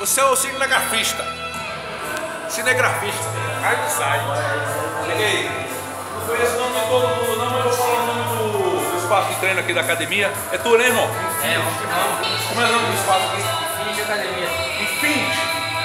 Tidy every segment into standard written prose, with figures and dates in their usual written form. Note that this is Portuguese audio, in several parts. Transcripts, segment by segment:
Você é o cinegrafista. Cinegrafista. Aí que sai. Liga aí. Não conheço o nome de todo mundo não, mas eu vou falar o nome do espaço de treino aqui da academia. É tu, né, irmão? É, vamos. Como é o nome do espaço aqui? Infinity Academia. Infinity.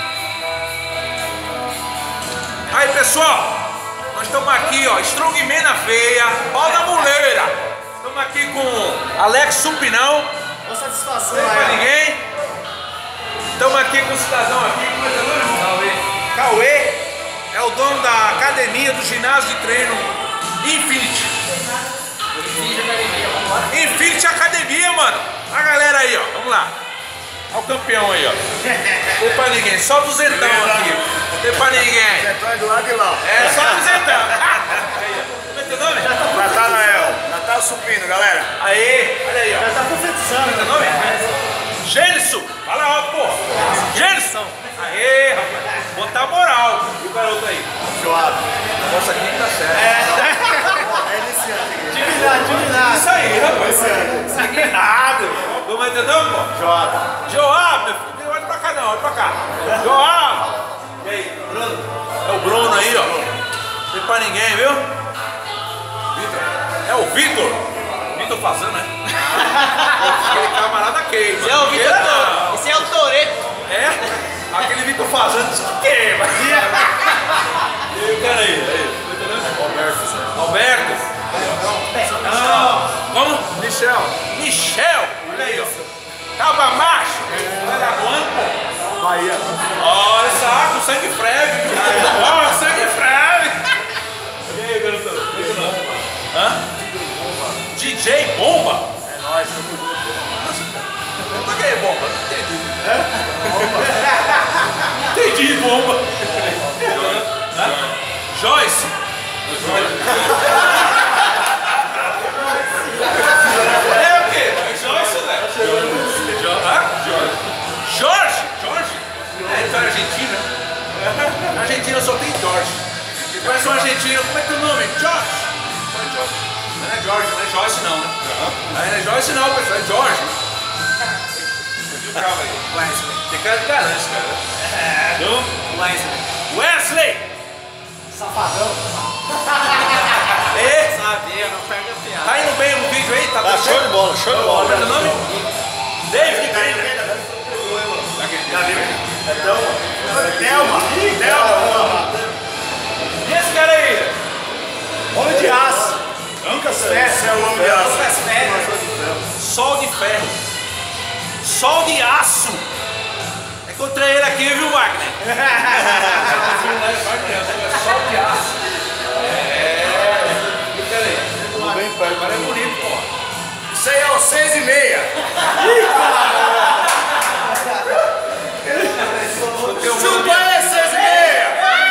Aí, pessoal. Nós estamos aqui, ó. Strongman na veia. Pau na muleira. Estamos aqui com Alex Supinão. Boa satisfação, Não tem pra ninguém. Estamos aqui com o cidadão aqui. Como é que é o nome? Cauê é o dono da academia do ginásio de treino Infinity. Infinity Academia, vamos embora. Infinity Academia, mano. A galera aí, ó. Vamos lá. Olha o campeão aí, ó. Não tem pra ninguém. Só duzentão aqui. Não tem pra ninguém. Vai do lado de lá. É só duzentão. Aí, ó. Como é teu nome? Natanael. Natal Supino, galera. Aí, olha aí, ó. Já tá confeccionando. Como é teu nome? Gênison. Fala alto, pô. Gênison. Aê, rapaz. Botar moral. E o garoto aí? Joado. Nossa, aqui tá certo. É iniciante. Divindade. Isso aí, rapaz. Isso aqui é nada. Como é teu nome, pô? Joado. Joab, meu filho. Olha pra cá não, olha pra cá. Joab. E aí, Bruno? É o Bruno aí, ó. Não tem pra ninguém, viu? Vitor. É o Vitor. Vitor fazendo, né? Aquele camarada queima. Esse é o Vitor Toro. Esse é o Toreto. É? Aquele Vitor fazendo diz que queima. E o cara aí? Alberto. Não. Vamos? Michel. Olha aí, ó. Tava macho. Olha aguando, pô. Bahia. Olha só, com sangue freve. Ó, sangue freve. E aí, garotão? Hã? DJ Bomba? É nóis, tamo junto. Por que Bomba? Não entendi. Entendi, Bomba. Hã? Joyce. É o quê? É Joyce, né? Jorge? Jorge? É, tu é argentina? Na Argentina só tem Jorge. Parece um argentino. Como é teu nome? Jorge. Não é Jorge. Não é Jorge, não é Joyce não, né? Não é Joyce não, pessoal. É Jorge. Calma aí. Wesley. Tem cara de garante, cara. Então, Wesley. Wesley! Safadão. E? Sabia, não perde a piada. Tá indo bem no vídeo aí? Tá Ah, show de bola, show de bola. Qual é teu nome? David Green. É Thelma. Thelma. E esse cara aí? Homem de aço. Nunca esquece, é o homem de aço. Sol de ferro. Sol de aço. Encontrei ele aqui, viu, Wagner? Sol de aço. E peraí. Bem perto. O cara é bonito, pô. Isso aí é o 6h30. Chupa aí, 6h30.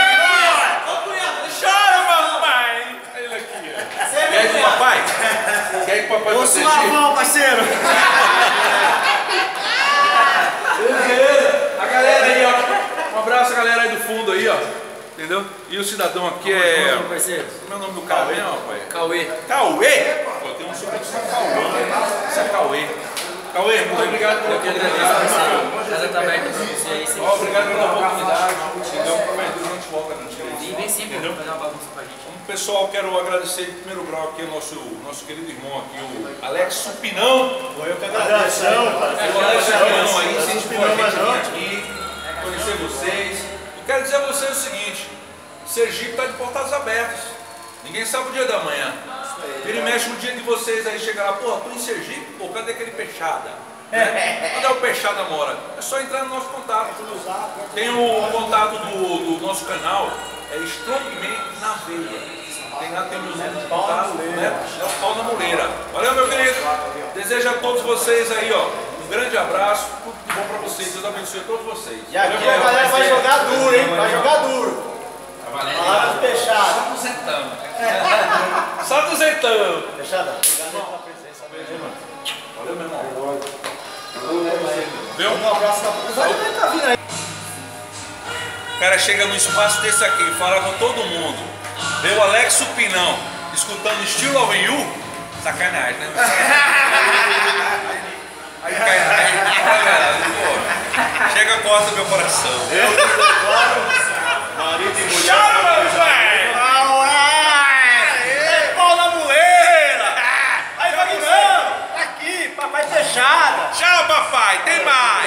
Chora, papai! Ele aqui, ó. Quer ir com o papai? Quer ir com o papai pra assistir? Suavão, parceiro. A galera aí, ó. Um abraço a galera aí do fundo aí, ó. Entendeu? E o cidadão aqui é... Meu parceiro. Como é o nome do cara mesmo, rapaz? Cauê. Cauê? Pô, tem um sobrenome que é Cauê. Isso é Cauê. Cauê, muito obrigado pela Eu que agradeço, parceiro. Casa tá aberta pra você aí. Sempre obrigado pela oportunidade. Entendeu? Qualquer coisa a gente volta na gente. E vem sempre fazer uma bagunça pra gente. Pessoal, quero agradecer em primeiro grau aqui ao nosso querido irmão aqui, o Alex Supinão. Eu que agradeço. O Alex Supinão aí, incentivou a gente aqui, conhecer vocês. E quero dizer a vocês o seguinte, Sergipe está de portas abertas. Ninguém sabe o dia da manhã. Vira e mexe o dia de vocês aí, chega lá, pô, tô em Sergipe, pô, cadê aquele Peixada? Né? Onde é o Peixada mora? É só entrar no nosso contato. Tem o contato do nosso canal, é Strongman na veia. Tem lá, tem o meu número de contato, né? É o pau na muleira. Valeu, meu querido. Desejo a todos vocês aí, ó, um grande abraço, tudo de bom pra vocês. Deus abençoe a todos vocês. E aqui a galera vai jogar duro, hein? Vai jogar duro. Palavras fechadas. Só duzentão. Só duzentão. Fechada. Obrigado pela presença. Beijo, mano. Valeu, meu irmão. Viu? Um abraço da produção. Tá vindo aí. O cara chega num espaço desse aqui, fala com todo mundo. Vê o Alex Supinão escutando Still Loving You. Sacanagem, né? Aí cai, pô. Chega com importa é meu coração. Eu declaro, marido e mulher. Chama, velho! É pau na muleira! Aí, Vaguinão, tá aqui, papai fechada. Tchau, papai, tem mais!